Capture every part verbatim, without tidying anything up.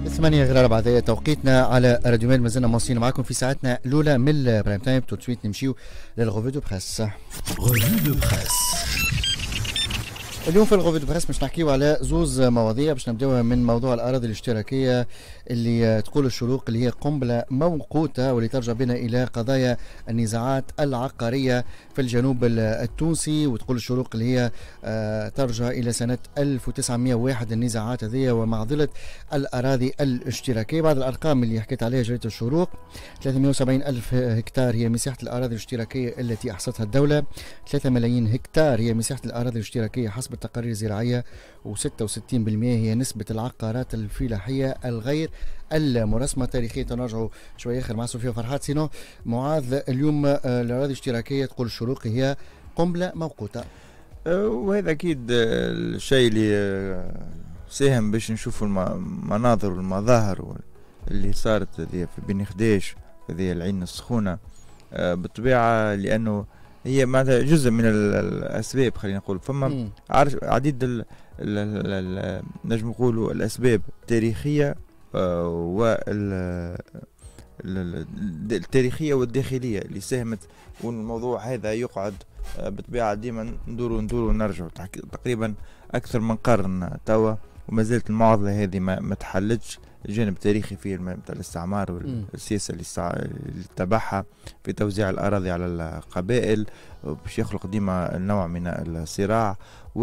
ثمانية غير أربعة دقائق توقيتنا على راديو ميل. مازلنا مواصلين معكم في ساعتنا الأولى من البرايم تايم. تو سويت نمشيو للغوفي دو بريس. غوفي دو بريس اليوم في الغوفي دو بريس باش نحكيو على زوز مواضيع. باش نبداو من موضوع الأراضي الاشتراكية اللي تقول الشروق اللي هي قنبلة موقوتة واللي ترجع بنا إلى قضايا النزاعات العقارية في الجنوب التونسي. وتقول الشروق اللي هي ترجع إلى سنة ألف وتسعمائة وواحد النزاعات هذه ومعضلة الأراضي الاشتراكية. بعض الأرقام اللي حكيت عليها جريدة الشروق: ثلاثمائة وسبعين ألف هكتار هي مساحة الأراضي الاشتراكية التي أحصتها الدولة، ثلاثة ملايين هكتار هي مساحة الأراضي الاشتراكية حسب التقارير الزراعية، وستة وستين بالمئة هي نسبة العقارات الفلاحية الغير المرسمة. تاريخيا تنرجعوا شوية آخر مع سوفيا فرحات. سينو معاذ، اليوم الأراضي الاشتراكية تقول الشروق هي قنبلة موقوتة، وهذا أكيد الشيء اللي ساهم باش نشوفوا المناظر والمظاهر اللي صارت في بني خديش، هذه العين السخونة بالطبيعة، لأنه هي معناتها جزء من الأسباب. خلينا نقول فما عديد ال ال ال نجم نقولوا الأسباب التاريخية والتاريخية والداخلية اللي ساهمت، والموضوع هذا يقعد بالطبيعة ديما ندوروا ندوروا ونرجعوا تقريبا أكثر من قرن توا، وما زالت المعضلة هذه ما, ما تحلتش. الجانب التاريخي في الاستعمار والسياسة اللي تبعها في توزيع الأراضي على القبائل باش يخلق ديما نوع من الصراع،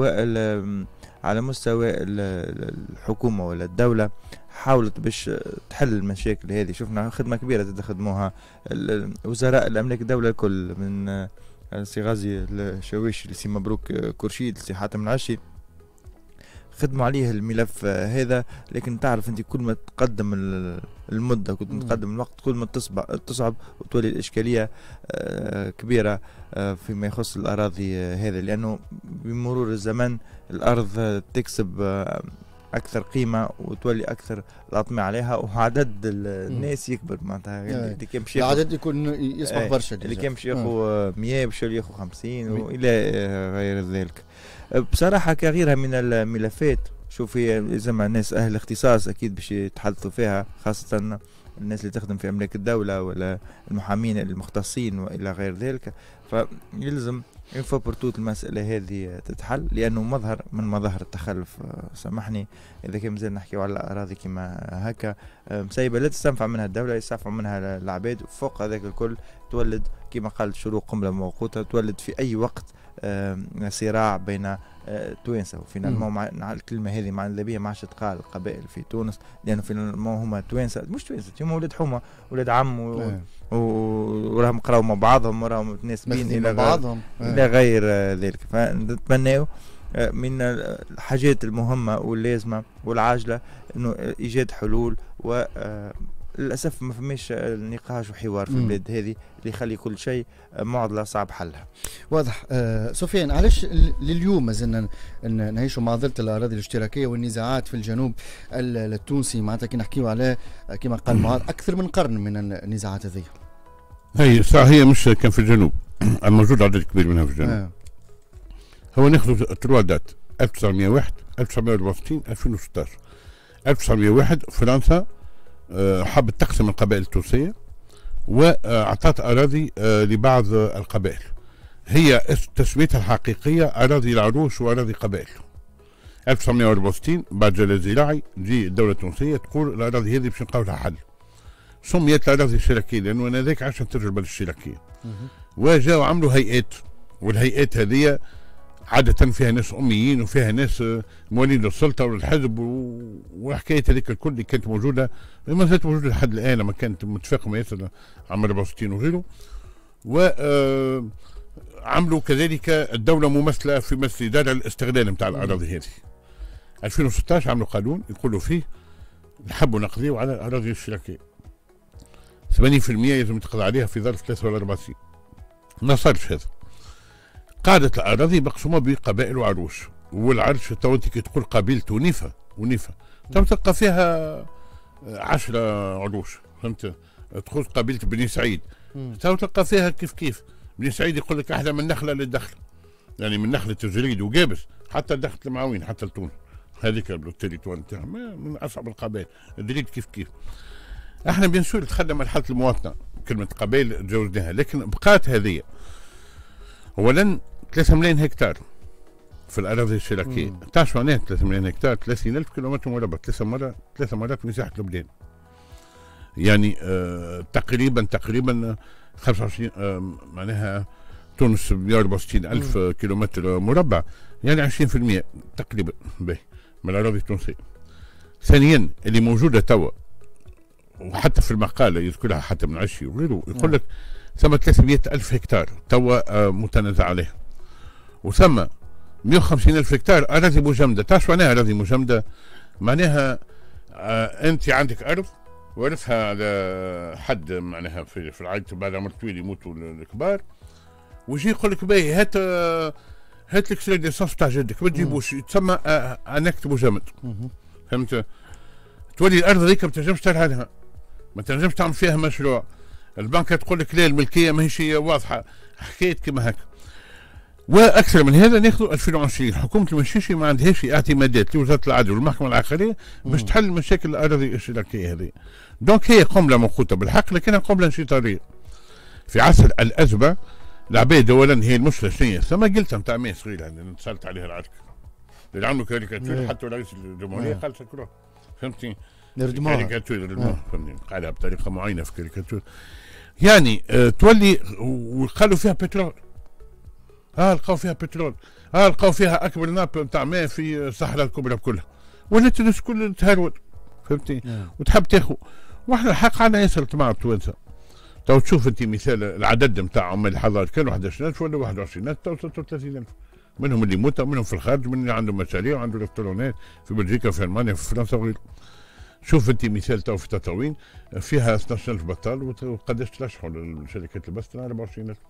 وعلى مستوى الحكومة ولا الدولة حاولت باش تحل المشاكل هذه. شفنا خدمة كبيرة تخدموها وزراء الأملاك الدولة الكل، من سي غازي الشاويش لسي مبروك كرشيد لسي حاتم العشي، خدموا عليه الملف هذا. لكن تعرف انت كل ما تقدم المدة كل ما تقدم الوقت كل ما تصعب وتولي الإشكالية كبيرة فيما يخص الأراضي هذا، لأنه بمرور الزمن الأرض تكسب أكثر قيمة وتولي أكثر الأطماع عليها، وعدد الناس يكبر. معناتها اللي كان باش العدد يكون يسبق برشا، اللي كان باش ياخذ مئة باش ياخذ خمسين وإلى غير ذلك. بصراحة كغيرها من الملفات، شوف هي لازم الناس أهل اختصاص أكيد باش يتحدثوا فيها، خاصة الناس اللي تخدم في أملاك الدولة ولا المحامين المختصين وإلى غير ذلك. فيلزم ينفع برتوت المسألة هذه تتحل، لأنه مظهر من مظاهر التخلف. سامحني إذا كان مازال نحكيو على الأراضي كما هكا مسيبة لا تستنفع منها الدولة، يستنفع منها العباد. فوق هذاك الكل تولد كما قالت شروق قنبلة موقوتة، تولد في أي وقت صراع بين توانسة. وفينا مع الكلمة هذه مع الذبية ما عادش تقال قبائل في تونس، لأنه فينا هما توانسة مش توانسة، هما ولاد حومة ولاد عم و... وراهم قراو مع بعضهم وراهم متناسبين إلى بعضهم إلى غير ذلك. فنتمناو من الحاجات المهمة واللازمة والعاجلة إنه إيجاد حلول، و للأسف ما فماش نقاش وحوار في البلاد هذه اللي يخلي كل شيء معضلة صعب حلها. واضح. آه سفيان، علاش لليوم مازلنا نعيشوا معضلة الأراضي الاشتراكية والنزاعات في الجنوب التونسي؟ معناتها كي نحكيو على كما قال معاذ أكثر من قرن من النزاعات هذه. هي صح، هي مش كان في الجنوب، موجود عدد كبير منها في الجنوب. آه. هو ناخذ تروا دات ألف وتسعمائة وواحد ألف وتسعمائة وأربعة وستين ألفين وستة عشر. ألف وتسعمائة وواحد فرنسا حبت تقسم القبائل التونسية وأعطت أراضي لبعض القبائل، هي تسميتها الحقيقية أراضي العروش وأراضي قبائل. ألف وتسعمائة وأربعة وستين بعد جلال زراعي تجي الدولة التونسية تقول الأراضي هذه باش نلقاو لها حل، سميت الأراضي الاشتراكية لأنه أنا ذاك عشان تجربة الاشتراكية. وجاوا عملوا هيئات، والهيئات هذه عادة فيها ناس أميين وفيها ناس موالين للسلطة والحزب وحكاية هذيك الكل اللي كانت موجودة ما زالت موجودة لحد الآن، لما كانت متفاقمة ياسر عام أربعة وستين وغيره. وعملوا كذلك الدولة ممثلة في مثل إدارة الاستغلال نتاع الأراضي هذه. ألفين وستة عشر عملوا قانون يقولوا فيه نحبوا نقضيوا على الأراضي الاشتراكية، ثمانين بالمئة لازم تقضى عليها في ظرف ثلاثة ولا أربع سنين. ما صارش هذا. قاعدة الأراضي مقسومة بقبائل وعروش، والعرش تو انت كي تقول قبيلة ونيفة ونيفة تو تلقى فيها عشرة عروش، فهمت؟ تقول قبيلة بني سعيد تو تلقى فيها كيف كيف. بني سعيد يقول لك احنا من نخلة للدخلة، يعني من نخلة الجريد وجابس حتى دخلة المعاوين حتى لتونس، هذيك التريتوار نتاعهم من اصعب القبائل. الدليل كيف كيف احنا بيان سور تخدم مرحله المواطنه، كلمه قبائل تجاوزناها، لكن بقات هذه اولا ثلاثة ملايين هكتار في الاراضي الشراكيه. تعرف معناها ثلاثة ملايين هكتار؟ ثلاثين ألف كيلومتر مربع، ثلاثة مرات ثلاثة مرات مساحه لبنان. يعني آه تقريبا تقريبا خمسة وعشرين آه معناها تونس مئة وأربعة وستين ألف كيلومتر مربع، يعني عشرين بالمئة تقريبا باهي من الاراضي التونسيه. ثانيا اللي موجوده توا وحتى في المقاله يذكرها حتى من عشي وغيره يقول لك ثم ثلاثمئة ألف هكتار توا آه متنازع عليها، وثم مئة وخمسين ألف هكتار اراضي مجمده. تعرف معناها اراضي مجمده؟ معناها آه انت عندك ارض ورثها على حد معناها في في العائله بعد عمر طويل يموتوا الكبار، ويجي يقول لك باهي هات هات لك سير ديسونس تاع جدك ما تجيبوش، تسمى انكت مجمد. فهمت؟ تولي الارض هذيك ما تنجمش ترهنها، ما تنجمش تعمل فيها مشروع. البنكه تقول لك لا الملكيه ماهيش واضحه، حكايه كما هكا. واكثر من هذا ناخذوا ألفين وعشرين حكومه المشيشي ما عندهاش اعتمادات لوزاره العدل والمحكمه العقاريه باش تحل مشاكل الاراضي الاشتراكيه هذه. دونك هي قنبله موقوته بالحق، لكنها قنبله انشطاريه. في عصر الازمه العباد اولا هي المشكله شنو؟ ثم قلتها نتاع ماء صغيره نسالت عليها العرك اللي عملوا كاريكاتور حتى رئيس الجمهوريه قال شكرا. فهمتني؟ نردموها كاريكاتور قالها بطريقه معينه في كاريكاتور. يعني اه تولي وقالوا فيها بترول. اه لقاو فيها بترول، اه لقاو فيها اكبر ناب نتاع ماء في الصحراء الكبرى كلها، ولات الناس كل تهرول. فهمتني؟ وتحب تاخذ، واحنا الحق عندنا ياسر طمع التوانسه. تو تشوف انت مثال العدد نتاع عمال الحضاره كانوا أحد عشر ألف ولا واحد وعشرين ألف، تو وصلوا ثلاثين ألف. منهم اللي موتوا، منهم في الخارج، من اللي عندهم مشاريع وعنده ريستورانات في بلجيكا في المانيا في فرنسا وغيره. شوف انت مثال تو في تطاوين فيها اثني عشر ألف بطال وقداش ترشحوا للشركات البث أربعة وعشرين ألف.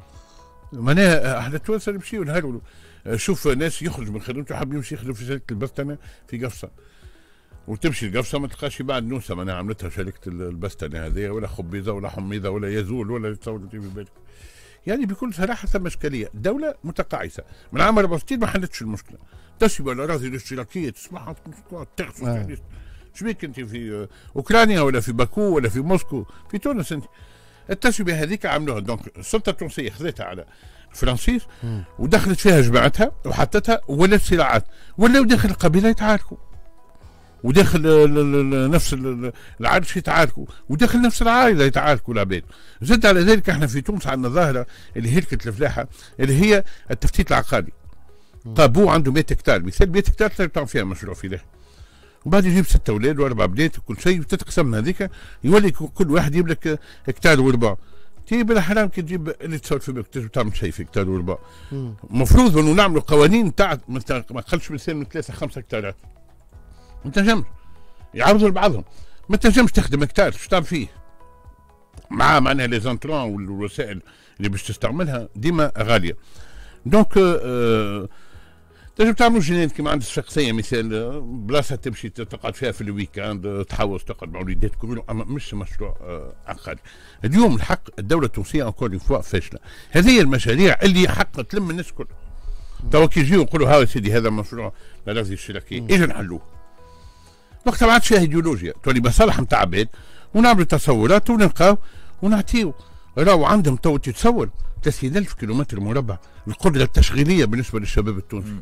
معناها احنا التوانسه نمشيو نهرولوا. شوف ناس يخرج من خدمته حاب يمشي يخدم في شركه البستنه في قفصه، وتمشي القفصه ما تلقاش بعد نوسه معناها عملتها شركه البستنه هذه ولا خبيزه ولا حميضه ولا يزول ولا تصور في بالك. يعني بكل صراحه ثم اشكاليه، دوله متقاعسه من عام أربعة وستين ما حلتش المشكله. تسبى الاراضي الاشتراكيه تسمعها تغفص. شبيك انت في اوكرانيا ولا في باكو ولا في موسكو؟ في تونس انت التسويه هذيك عملوها. دونك السلطه التونسيه خذتها على الفرنسيس ودخلت فيها جماعتها وحطتها ولات صراعات، ولاو داخل القبيله يتعاركوا، وداخل نفس العرش يتعاركوا، وداخل نفس العائله يتعاركوا العباد. زد على ذلك احنا في تونس عندنا ظاهره اللي هلكت الفلاحه اللي هي التفتيت العقاري. طابو عنده مئة هكتار مثال، مئة هكتار تقدر تعمل فيها مشروع فلاحي، وبعد يجيب ستة اولاد واربع بنات وكل شيء وتتقسم هذيك، يولي كل واحد يجيب لك هكتار وربع. تي بالحرام كي تجيب اللي تصور في بالك تجيب تعمل شيء في هكتار وربع. المفروض انه نعملوا قوانين تاع ما تقلش مثال من ثلاثة خمسة هكتارات. ما تنجمش يعرضوا لبعضهم، ما تنجمش تخدم هكتار شو تعمل فيه؟ مع معناها لي زانترون والوسائل اللي باش تستعملها ديما غاليه. دونك آه تنجم تعملوا جنينات كيما عند الشخصيه مثال، بلاصه تمشي تقعد فيها في الويكاند تحوس تقعد مع وليدات كلهم، اما مش مشروع آه عقاري. اليوم الحق الدوله التونسيه انكور فوا فاشله. هذه المشاريع اللي حق تلم الناس الكل. توا كي يجيو يقولوا ها سيدي هذا مشروع الاراضي الاشتراكيه، اجا نحلوه. وقتها ما عادش فيها ايديولوجيا، تولي مصالح نتاع عباد ونعملوا تصورات ونلقاو ونعطيو. راهو عندهم تو تتصور ثلاثين ألف كيلومتر مربع القدره التشغيليه بالنسبه للشباب التونسي.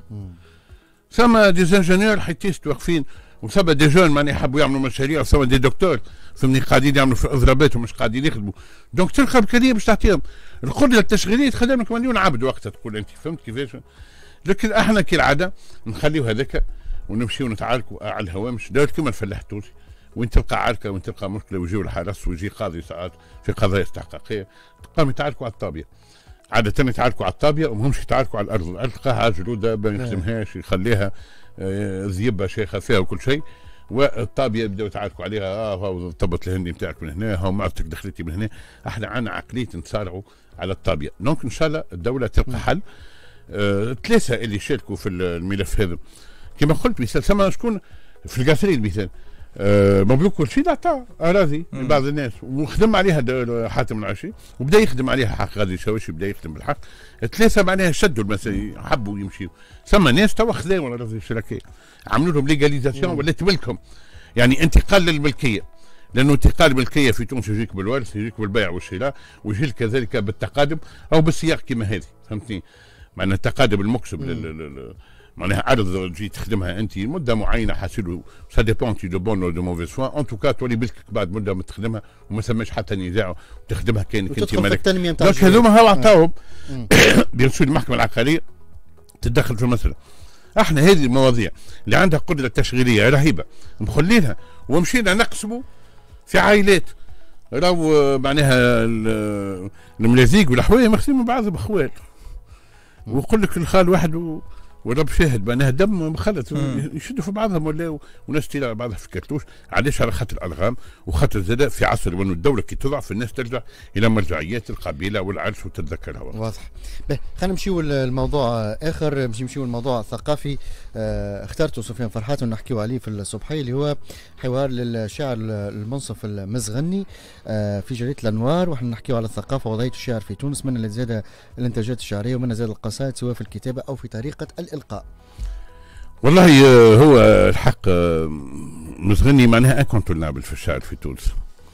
ثم دي زانجينيور حيتيست واقفين، وثم دي جون معناها يحبوا يعملوا مشاريع، وثم دي دكتور فهمني قاعدين يعملوا في اضرابات ومش قاعدين يخدموا. دونك تلقى امكانيه باش تعطيهم القدره التشغيليه تخدم لك مليون عبد وقتها تقول انت. فهمت كيفاش؟ لكن احنا كالعاده نخليو هذاك ونمشيو نتعاركوا على الهوامش. دارت كما الفلاح التونسي، وين تلقى عركه وين تلقى مشكله ويجيو الحرس ويجي قاضي ساعات في قضايا استحقاقيه تلقاهم يتعاركوا على الطابيه. عاده يتعاركوا على الطابيه ومهمش يتعاركوا على الارض، الارض تلقاها جلوده ما يخدمهاش يخليها ذيبه شيخه فيها وكل شيء، والطابيه يبداو يتعاركوا عليها. اه هاو طبت الهندي نتاعك من هنا، هاو معرفتك دخلتي من هنا. احنا عندنا عقليه نتصارعوا على الطابيه. دونك ان شاء الله الدوله تلقى حل. آه ثلاثه اللي شاركوا في الملف هذا كما قلت مثال ثم شكون في القاصرين مثال آه مملوك كل شيء عطاه اراضي لبعض الناس وخدم عليها حاتم العشي وبدا يخدم عليها حق غادي الشاوشي بدا يخدم بالحق ثلاثه معناها شدوا المسائل حبوا يمشيوا ثم ناس توا خذاوا الاراضي الاشتراكيه عملوا لهم ليغاليزاسيون ولات ملكهم يعني انتقال للملكيه لانه انتقال الملكيه في تونس يجيك بالورث يجيك بالبيع والشراء ويجيك كذلك بالتقادم او بالسياق كما هذه فهمتني معناها التقادم المكسب لل معناها عرض تجي تخدمها انت مده معينه حاسيلو سا ديبون تي دو بون او دو موفيز سوان ان توكا تولي بالك بعد مده ما تخدمها وما ثماش حتى نزاع وتخدمها كانك انت مالك دونك هذوما هاو عطاوهم بيان سور المحكمه العقاريه تتدخل في المساله. احنا هذه المواضيع اللي عندها قدره تشغيليه رهيبه مخلينها ومشينا نقسموا في عائلات راهو معناها الملازيق والحوايه مخزين بعضهم اخوات ويقول لك الخال واحد و... ورب شاهد معناها دم مخلط يشدوا في بعضهم ولا وناس تلعب بعضها في كرتوش علاش على خاطر الالغام وخاطر زاد في عصر وانه الدوله كي تضعف الناس ترجع الى مرجعيات القبيله والعرس وتتذكرها واضح. خلينا نمشيو للموضوع اخر باش نمشيو للموضوع الثقافي اه اخترته سفيان فرحات ونحكيو عليه في الصبحيه اللي هو حوار للشاعر المنصف المزغني اه في جريده الانوار وحنا نحكيو على الثقافه ووضعيه الشعر في تونس من اللي زاد الانتاجات الشعريه ومن زاد القصائد سواء في الكتابه او في طريقه الإلقاء. والله هو الحق مزغني معناها انكونتولنابل في الشعر في تونس.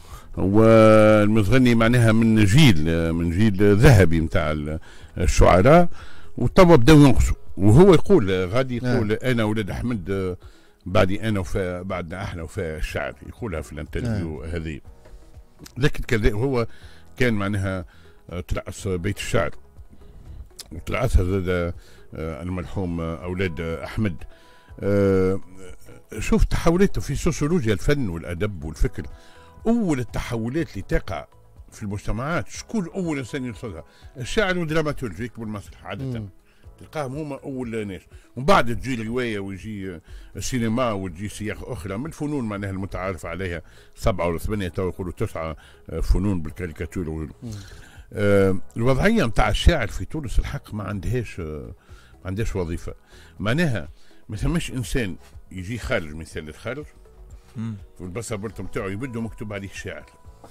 والمزغني معناها من جيل من جيل ذهبي نتاع الشعراء وتوا بداو ينقصوا وهو يقول غادي يقول آه. انا ولاد احمد بعدي انا وفاء بعدنا احنا وفاء الشعر يقولها في الانترفيو آه. هذه لكن كذا هو كان معناها ترأس بيت الشعر وترأسها زاد المرحوم أولاد أحمد. أه شوف تحولاته في سوسيولوجيا الفن والأدب والفكر أول التحولات اللي تقع في المجتمعات شكون أول إنسان يرصدها؟ الشاعر والدراماتورج يكتبوا المسرح عادة تلقاهم هما أول ناس ومن بعد تجي الرواية ويجي السينما وتجي سياق أخرى من الفنون معناها المتعارف عليها سبعة ولا ثمانية تو يقولوا تسعة فنون بالكاريكاتور وغيره. أه الوضعية نتاع الشاعر في تونس الحق ما عندهاش أه ما عندهاش وظيفة معناها ما ثماش إنسان يجي خارج مثال الخارج والباسبورت نتاعو يبدو مكتوب عليه الشاعر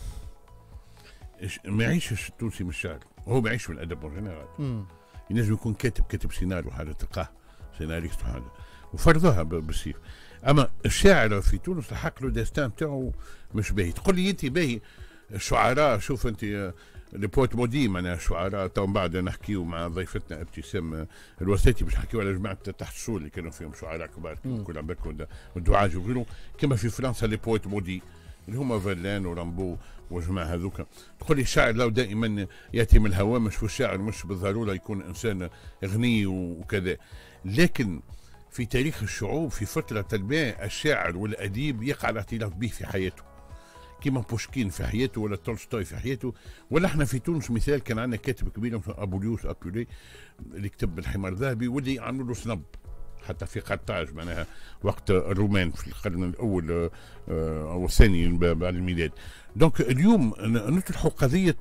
ما يعيشش التونسي من الشعر وهو ما يعيش من الأدب جنرال ينجم يكون كاتب كاتب سيناريو حاجة تلقاه سيناريست وحاجة وفرضوها بالسيف. أما الشاعر في تونس الحق له داستان نتاعو مش باهي. تقول لي أنت باهي الشعراء شوف أنت البوت مودي معناها الشعراء تو بعد نحكيو مع ضيفتنا ابتسام الوساتي باش نحكيو على جماعه تحت السور اللي كانوا فيهم شعراء كبار كل عباك والدعاج وغيرهم كما في فرنسا لي بوت مودي اللي هما فالان ورامبو وجماعه هذوك. تقول لي الشاعر لو دائما ياتي من الهوامش والشاعر مش بالضروره يكون انسان غني وكذا لكن في تاريخ الشعوب في فتره ما الشاعر والاديب يقع الاختلاف به في حياته كيما بوشكين في حياته ولا تولستوي في حياته ولا احنا في تونس مثال كان عندنا كاتب كبير ابوليوس ابولي اللي كتب الحمار الذهبي واللي عملوا له سنب حتى في قرطاج معناها وقت الرومان في القرن الاول او الثاني بعد الميلاد. دونك اليوم نطرحوا قضيه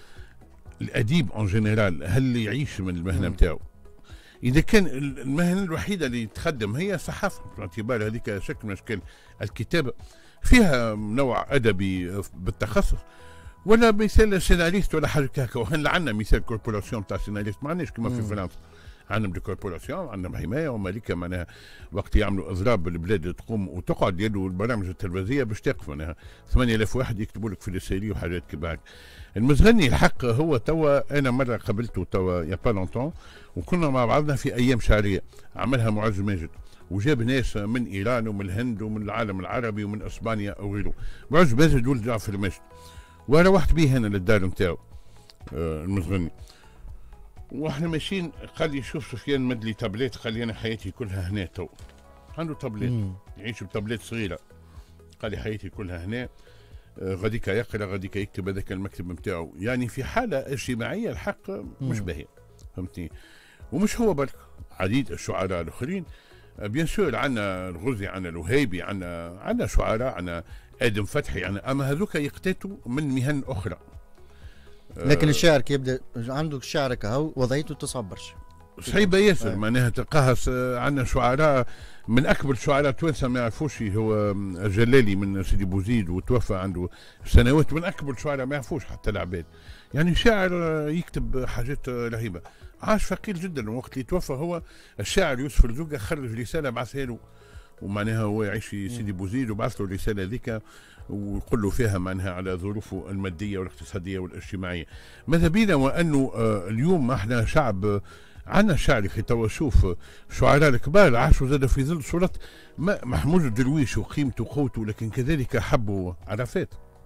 الاديب اون جينيرال هل يعيش من المهنه نتاعو اذا كان المهنه الوحيده اللي تخدم هي الصحافه باعتبار هذيك شكل من اشكال الكتابه فيها نوع ادبي بالتخصص ولا مثال سيناريست ولا حاجه هكا. وهنا عندنا مثال كوربوراسيون تاع سيناريست ما عندناش كما في فرنسا عندنا دي كوربوراسيون عندنا حمايه ومالكه معناها وقت يعملوا اضراب بالبلاد تقوم وتقعد يدوا البرامج التلفزيونيه باش تقف معناها ثمانية آلاف واحد يكتبوا لك في السيري وحاجات كبار. المزغني الحق هو توا انا مره قابلته توا يا با لونتون وكنا مع بعضنا في ايام شعريه عملها معز ماجد وجاب ناس من ايران ومن الهند ومن العالم العربي ومن اسبانيا او غيره. معز ماجد ولد جعفر المجد وانا روحت بيه هنا للدار نتاعو آه المزغني واحنا ماشيين قال لي شوف سفيان مد لي تابليت قال لي انا حياتي كلها هنا تو عنده تابليت يعيش بتابليت صغيره قال لي حياتي كلها هنا آه غاديك يقرا غاديك يكتب هذاك المكتب نتاعو يعني في حاله اجتماعيه الحق مش باهيه فهمتني. ومش هو برك عديد الشعراء الاخرين بيان سور عندنا الغزي عندنا الوهيبي عندنا عندنا شعراء عندنا ادم فتحي عندنا اما هذوك يقتاتوا من مهن اخرى. لكن الشاعر كي يبدا عنده الشعر كهو وضعيته تصعب برشا صعيبه ياسر. معناها تلقاها عندنا شعراء من اكبر شعراء التوانسه ما يعرفوش، هو الجلالي من سيدي بوزيد وتوفى عنده سنوات، من اكبر شعراء ما يعرفوش حتى العباد. يعني شاعر يكتب حاجات رهيبه، عاش فقير جدا. وقت اللي توفى هو الشاعر يوسف الزوقه خرج رساله بعثها له، ومعناها هو يعيش في سيدي بوزيد وبعث له الرساله ذيك ويقول له فيها معناها على ظروفه الماديه والاقتصاديه والاجتماعيه. ماذا بينا وانه آه اليوم احنا شعب عندنا شعر في توا. شوف شعراء الكبار عاشوا زاد في ظل صورة محمود الدرويش وقيمته وقوته، لكن كذلك حبوا عرفات،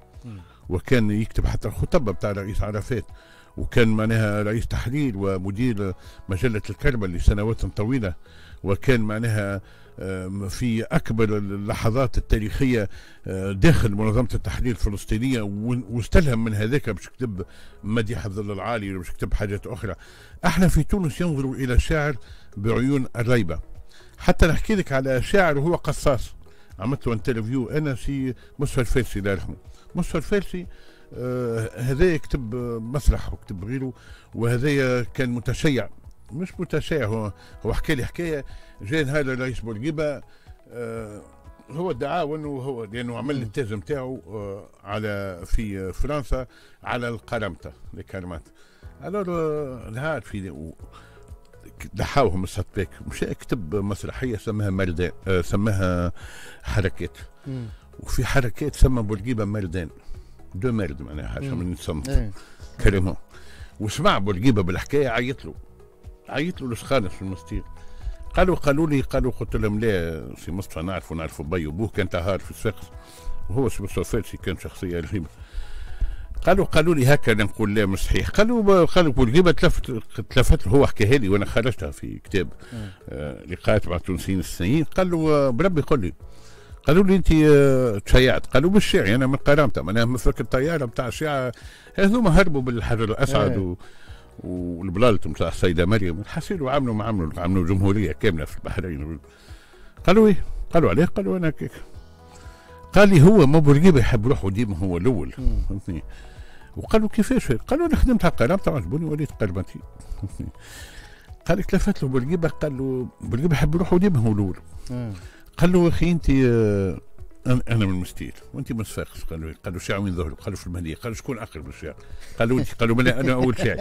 وكان يكتب حتى الخطبة بتاع رئيس عرفات، وكان معناها رئيس تحرير ومدير مجلة الكربة لسنوات طويلة، وكان معناها في أكبر اللحظات التاريخية داخل منظمة التحرير الفلسطينية، واستلهم من هذاك باش يكتب مديح الظل العالي وباش يكتب حاجات أخرى. احنا في تونس ينظروا إلى الشاعر بعيون الريبة. حتى نحكي لك على شاعر هو قصاص، عملت له انترفيو أنا في مصطفى الفارسي الله يرحمه. مصطفى الفارسي آه هذا يكتب مسرح وكتب غيره، وهذا كان متشيع، مش متشيع، هو هو حكى لي حكايه. جاء نهار رئيس بورقيبه آه هو ادعى انه هو لانه عمل التاز نتاعو آه على في فرنسا على القرامطه الكرامات. الور نهار في دحاوهم السطباك مشى كتب مسرحيه سماها مردان آه سماها حركات، وفي حركات سمى بورقيبه مردان دو مرد معناها حاجه من الصمت كلمه. وسمع بورقيبه بالحكايه عيط له عيط له لسخانس في المستير. قالوا قالوا لي قالوا قلت لهم لا سي مصطفى نعرفه نعرفه بي وبوه كان طهار في الصفاقس، وهو سي مصطفى الفارسي كان شخصيه رهيبه. قالوا قالوا لي هكذا نقول لا مش صحيح. قالوا قالوا بورقيبه تلفت تلفت له، هو حكاها لي وانا خرجتها في كتاب آه لقاءات مع التونسيين السنين. قالوا بربي قل لي، قالوا لي انت آه تشيعت. قالوا بالشيعي انا من قرامته معناها مفك الطياره بتاع الشيعه هذوما هربوا بالحجر الاسعد و والبلالت نتاع السيده مريم حسيروا عملوا ما عملوا عملوا جمهوريه كامله في البحرين. قالوا ايه؟ قالوا عليه؟ قالوا انا كيك. قال لي هو ما بورقيبه يحب روحه ديما هو الاول، فهمتني؟ وقالوا كيفاش؟ قالوا انا خدمت على القرامطه عجبوني وليت قرمتي، فهمتني؟ قال لك تلفت له بورقيبه قال له بورقيبه يحب روحه ديما هو الاول. قال له اخي انت آه انا من المستير وانت من صفاقس. قالوا قالوا شاعر من ظهره. قالوا في المهديه. قالوا شكون اقرب للشاعر؟ قالوا انت. قالوا بلا انا اول شاعر.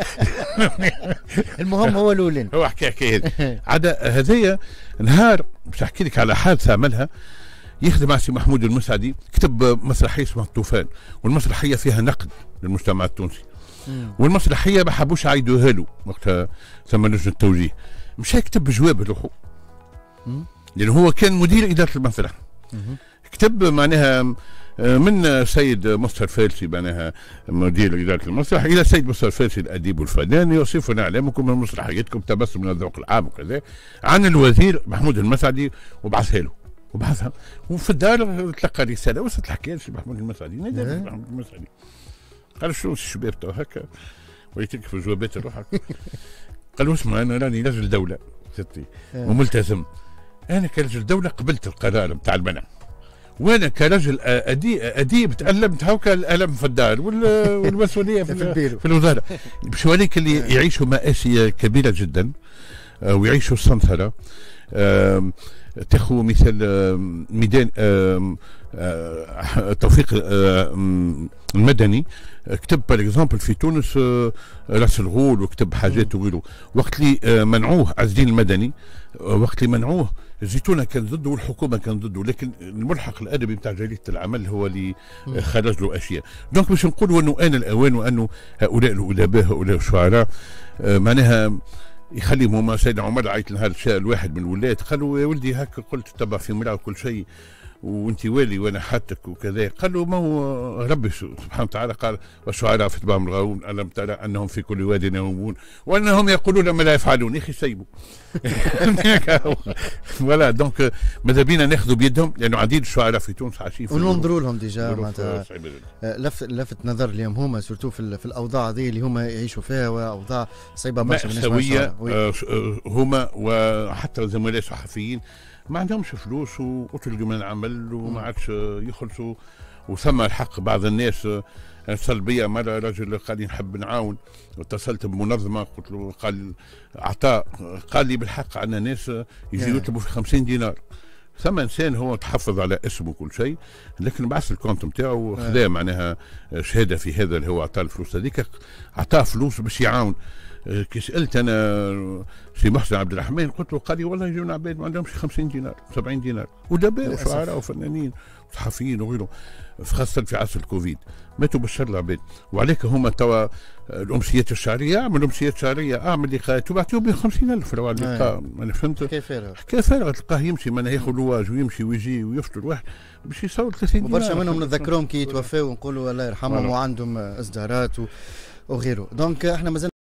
المهم هو الاولين. هو حكى حكايه عدا هذايا نهار باش احكي لك على حادثه عملها. يخدم مع سي محمود المسعدي، كتب مسرحيه اسمها الطوفان، والمسرحيه فيها نقد للمجتمع التونسي، والمسرحيه ما حبوش يعيدوها له وقتها ثم لجنه التوجيه. مشى يكتب جواب روحه لانه هو كان مدير اداره المسرح. كتب معناها من سيد مصطفى الفارسي معناها مدير إدارة المسرح إلى سيد مصطفى الفارسي الأديب والفنان يوصفنا أعلامكم من مسرحياتكم تبسم من الذوق العام وكذا عن الوزير محمود المسعدي، وبعثها له وبعثها. وفي الدار تلقى رسالة وصلت الحكاية لسي محمود المسعدي. نادى محمود المسعدي قال شنو الشباب تو هكا وليت في جوابات روحك. قال له اسمع أنا راني رجل دولة ستي وملتزم، أنا كرجل دولة قبلت القرار بتاع المنع، وانا كرجل اديب اديب تألمت هاكا الالم في الدار والمسؤوليه في, في الوزاره. باش يوريك اللي يعيشوا مآسي كبيره جدا ويعيشوا السنثره. تاخذ مثال ميدان توفيق المدني كتب بار اكزومبل في تونس راس الغول وكتب حاجات وغيره. وقت اللي منعوه عز الدين المدني، وقت اللي منعوه الزيتونه كان ضده والحكومه كان ضده، لكن الملحق الادبي بتاع جريده العمل هو اللي خرج له اشياء. دونك باش نقولوا انه ان الاوان وانه هؤلاء الادباء هؤلاء الشعراء معناها يخليهم. هما سيدنا عمر عيط نهار شاء الواحد من الولاد قالوا يا ولدي هكا قلت تبع في امراه وكل شيء وانت والي وانا حاتك وكذا. قالوا ما هو ربي سبحانه وتعالى قال والشعراء في اتباعهم الغاوون الم ترى انهم في كل واد ينومون وانهم يقولون ما لا يفعلون. يا اخي سيبوا ولا دونك ماذا بينا ناخذوا بيدهم لانه عديد الشعراء في تونس عايشين وننظروا لهم ديجا معناتها لفت لفت نظر اليوم هما سورتو في, في الاوضاع هذه اللي هما يعيشوا فيها واوضاع صعيبه برشا مأساوية. هما وحتى زملاء صحفيين ما عندهمش فلوس وتلقوا من العمل وما عادش يخلصوا. وثم الحق بعض الناس سلبيه. مره رجل قال لي نحب نعاون، واتصلت بمنظمه قلت له، قال عطاء، قال لي بالحق عندنا ناس يجي يطلبوا في خمسين دينار. ثم انسان هو تحفظ على اسمه وكل شيء، لكن بعث الكونت نتاعو خذا معناها شهاده في هذا اللي هو عطاه الفلوس هذيك، عطاه فلوس باش يعاون. كي سالت انا سي محسن عبد الرحمن قلت له، قال لي والله يجونا عباد ما عندهمش خمسين دينار سبعين دينار، ودباء وشعراء وفنانين وصحفيين وغيرهم، خاصه في عصر الكوفيد ماتوا بالشر العباد. وعليك هما توا الامسيات الشهريه، اعمل امسيات شهريه، اعمل لقاءات وبعطيهم ب خمسين ألف لو على اللقاء. انا فهمت حكايه فارغه، حكايه فارغه. تلقاه يمشي معناها ياخذ لواج ويمشي ويجي ويفطر واحد باش يصور ثلاثين دينار. وبرشا منهم نذكرهم كي يتوفاوا ونقولوا الله يرحمهم وعندهم اصدارات وغيره. دونك احنا مازال